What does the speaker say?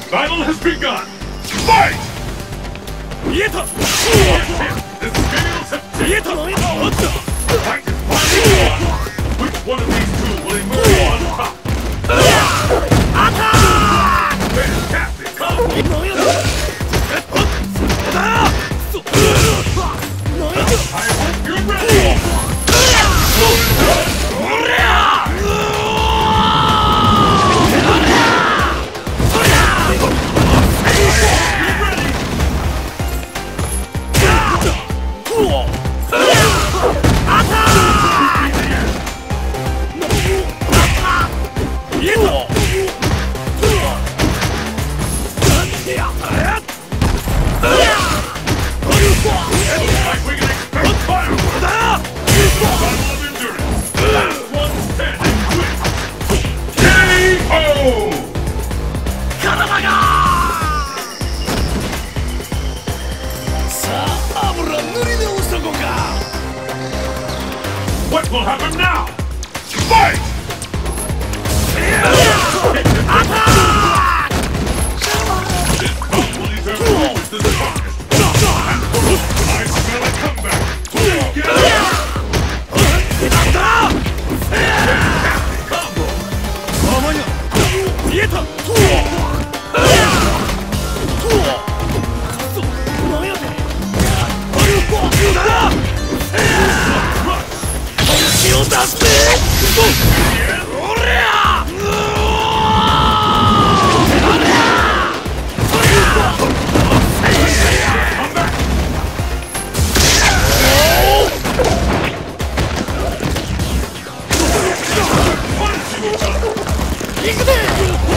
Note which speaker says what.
Speaker 1: Battle has begun! Fight!
Speaker 2: Yeta!
Speaker 1: The scales have tipped! Fight is finally won! Which one of these two will emerge on top? Fantastic combo! I hope you're ready! What will happen now? Fight! Attack! This fight will determine who is the strongest. I smell a comeback. Fantastic combo!
Speaker 2: Come back!